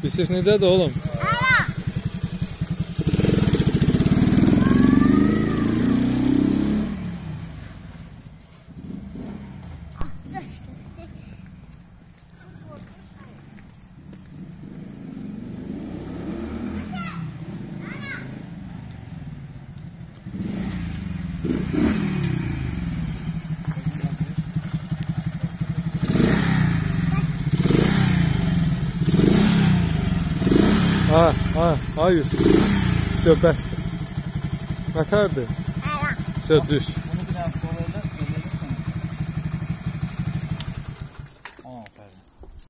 Yusuf necədir oğlum? Ha Yusuf. Все, bəsdir. Qatardır. Все, düş. Bunu biraz sonra